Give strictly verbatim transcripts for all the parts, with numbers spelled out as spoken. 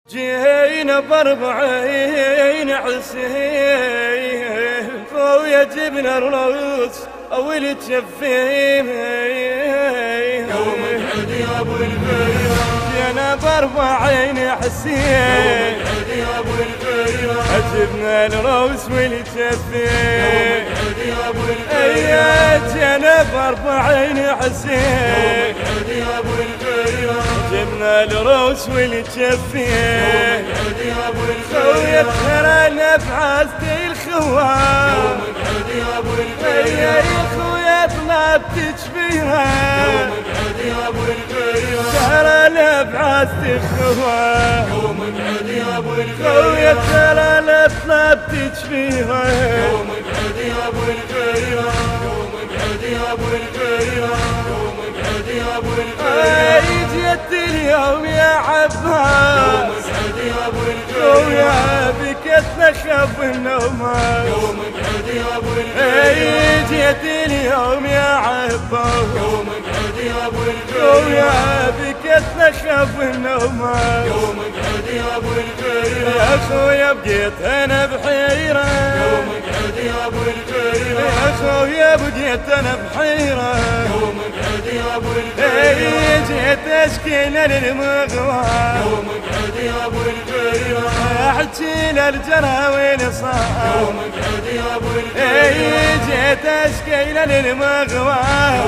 جينا باربعين عسيف خويا جبنا الروس اول تشفيم يوم الحد يا ابو الخير جينا باربعين عسيف يا ابو الخير جبنا الروس والتشفيم يا ابو ايا جينا باربعين عسيف يا ابو الخير جبنا الروس والتشفيم يا ابو خويا ترى نفعست الخوان يا ابو يا خويا طلبت تشبيها يا ابو الخير ترى نفعست الخوان يوم الحد يا ابو خويا ترى طلبت تشبيها يوم الحد يا ابو الخير يوم الحد يا ابو الخير يوم الحد يا ابو الخير جيت اليوم يا عباس يا ابو خويا بك اتنخف النومات يوم الحد يا ابو الخير جيت اليوم يا عباس يوم الحد يا ابو الخير خويا بك اتنخف النومات يوم الحد يا ابو الخير يا خويا بقيت انا بحيرة يوم الحد يا ابو الخير يا خويا بقيت انا بحيرة يوم الحد يا ابو الخير جيت اشكي للمغوى يوم الحد يا ابو الخير احكي للجراويل صار يوم الحد يا ابو الخير جيت اشكي للمغوى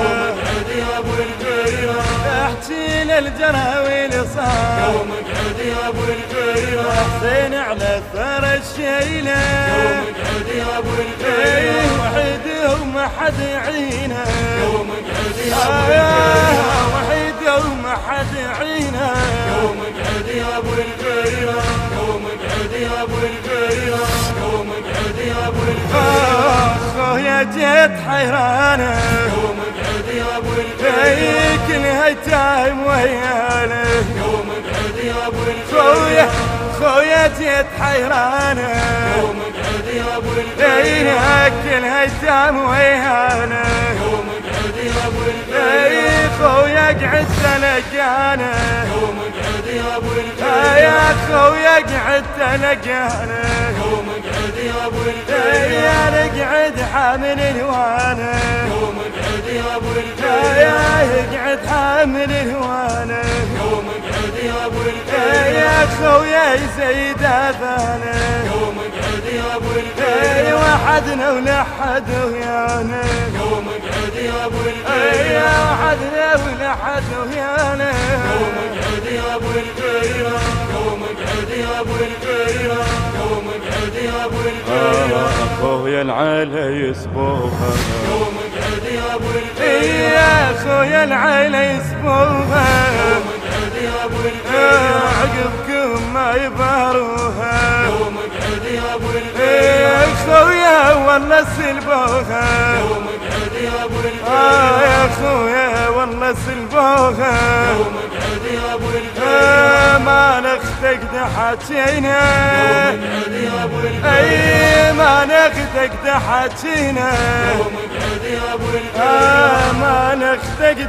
الحد يا ابو الخير احكي للجراويل صار يوم الحد يا ابو الخير حسين على ثرى الشيله يوم الحد يا ابو الخير وحيد وما حد يعينه يوم الحد يا ابو الخير وحيد وما حد يعينه يوم الحد يا ابو الخير يوم الحد يا ابو الخير يوم الحد يا ابو الخير خويا جيت حيرانه يوم الحد يا ابو الخير كل هالتايم ويانا يوم الحد يا ابو خويا الخير خويا جيت حيرانه يوم الحد يا ابو الخير كل هالتايم ويانا يوم الحد يا ابو الخير اي خويا قعدت تلقانا يوم الحد يا ابو الخير يا خويا قعدت تلقانا يوم الحد يا ابو الخير يا نقعد حامل الهوانا يوم الحد يا ابو الخير يا قعد حامل الهوانا يوم الحد يا ابو الخير يا خويا يزيد اذانا يوم الحد يا ابو الخير وحدنا ولا حد ويانا يوم الحد يا ابو الخير يا وحدنا ولا حد ويانا يوم الحد يا ابو الخير يوم الحد يا ابو الخير يوم الحد يا ابو الخير خويا العيلة يسبوها يوم الحد يا ابو الخير يا خويا العيلة يسبوها يوم الحد يا ابو الخير عقبكم ما يباروها يوم الحد يا ابو الخير يا خويا والله سلبوها يوم الحد يا ابو آه الخير يا خويا والله سلبوها يوم الحد يا ابو الخير آه ما نختك دحاتينا يوم الحد يا ابو الخير اي ما نختك دحاتينا يوم الحد يا ابو الخير آه ما نختك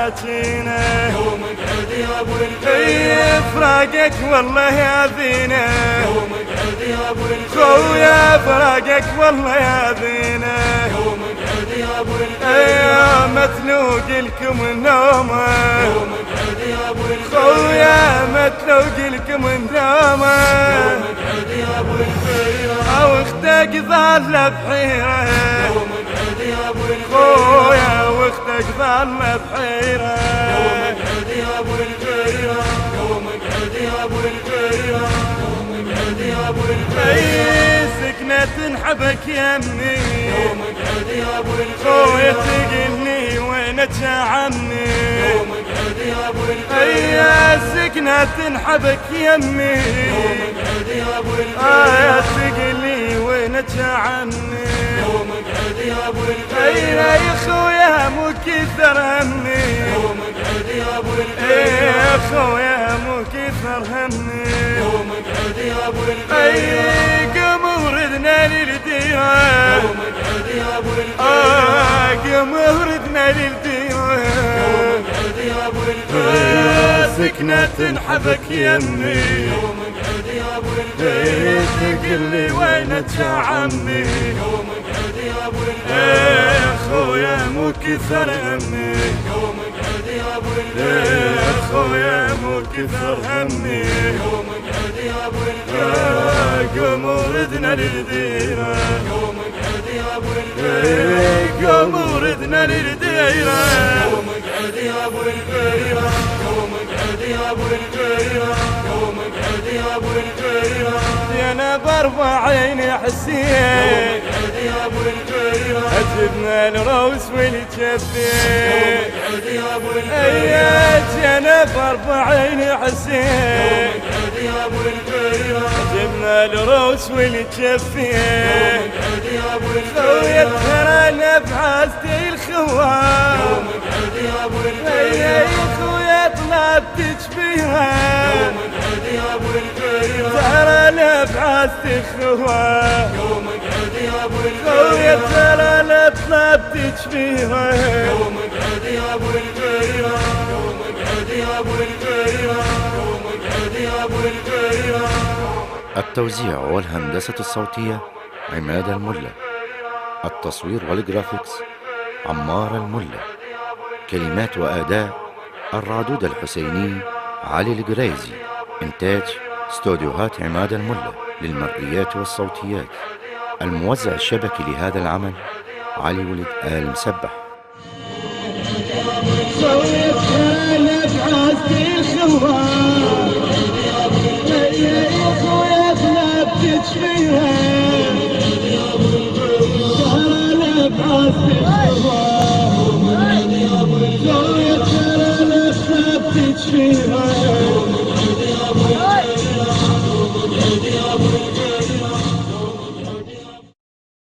دحاتينا يوم الحد يا ابو الخير اي فراقك والله يا ذينا يوم الحد يا ابو الخير خويا فراقك والله يا ذينا يوم الحد يا ابو الخير يا متلوق لكم النومه يوم الحد يا ابو الخير خويا متلوق لكم النومه يوم الحد يا ابو الخير او اختك ظل بحيره يوم الحد يا ابو الخير خويا واختك ظل بحيره يوم الحد يا ابو الخير يوم الحد يا ابو الخير يوم الحد يا ابو الخير اي سكنة تنحبك يمي يوم الحد يا ابو خويا الخير تقلني وينك يا عمي يوم الحد يا ابو اي الخير يا سكنة تنحبك يمي يوم الحد يا ابو آه الخير تقلي وينك يا عمي يوم الحد يا ابو اي الخير يا خويا مو كثر همي يوم الحد يا ابو اي الخير يا خويا مو كثر همي يوم الحد يا ابو اي الخير قم وردنا للديرة يوم الحد يا ابو الخير آه قم وردنا للديرة يوم الحد يا ابو الخير سكنة تنحبك يمي يوم الحد ابو الغيرة تقول لي وينك يا عمي يومك عد يا ابو الغيرة يا خويا مو كثر همي يومك عد يا ابو الغيرة يا خويا مو كثر همي يومك عد يا ابو الغيرة قوم وردنا للديرة يومك عد يا ابو الغيرة قوم وردنا للديرة يومك عد يا ابو الغيرة يومك عد يا ابو الغيرة يومك عد يا ابو الغيرة انا باربع عيني حسين يومك عد يا ابو الغيرة جبنا الروس والجبين يومك عد يا ابو الغيرة ايات انا باربع عيني حسين يومك عد يا ابو الغيرة جبنا الروس والجبين يومك عد يا ابو خويا الغيرة ترى انا بعزتي الخوان يومك عد يا ابو يا الغيرة خويا طلبت تشبيها يومك عد يا ابو الغيرة ترى انا بعزتي الخوان يومك عد يا ابو خويا الغيرة ترى انا طلبت تشبيها يومك عد يا ابو الغيرة يومك عد يا ابو الغيرة يومك عد يا ابو الغيرة. التوزيع والهندسة الصوتية عماد الملا. التصوير والجرافيكس عمار الملا. كلمات وأداء الرادود الحسيني علي القريزي. إنتاج استوديوهات عماد الملا للمرئيات والصوتيات. الموزع الشبكي لهذا العمل علي ولد آل مسبح. خويا انا بعزتي الخوان يا خويا طلبت تشبيها ترى انا بعزتي الخوان خويا ترى انا طلبت تشبيها